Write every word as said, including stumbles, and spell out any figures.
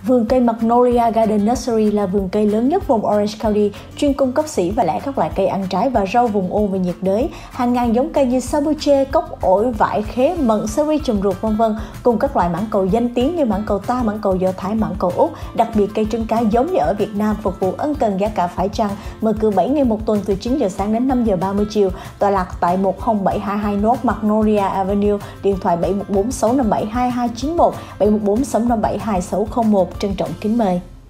Vườn cây Magnolia Garden Nursery là vườn cây lớn nhất vùng Orange County, chuyên cung cấp sỉ và lẻ các loại cây ăn trái và rau vùng ôn và nhiệt đới. Hàng ngàn giống cây như sabuche, cốc ổi, vải, khế, mận, sơ ri, trùm ruột vân vân, cùng các loại mãng cầu danh tiếng như mãng cầu ta, mãng cầu Do Thái, mãng cầu Úc, đặc biệt cây trứng cá giống như ở Việt Nam, phục vụ ân cần giá cả phải chăng. Mở cửa bảy ngày một tuần từ chín giờ sáng đến năm giờ ba mươi chiều. Tọa lạc tại một không bảy hai hai North Magnolia Avenue, điện thoại bảy một bốn sáu năm bảy hai hai chín một, bảy một bốn sáu năm bảy hai sáu không một. Trân trọng kính mời.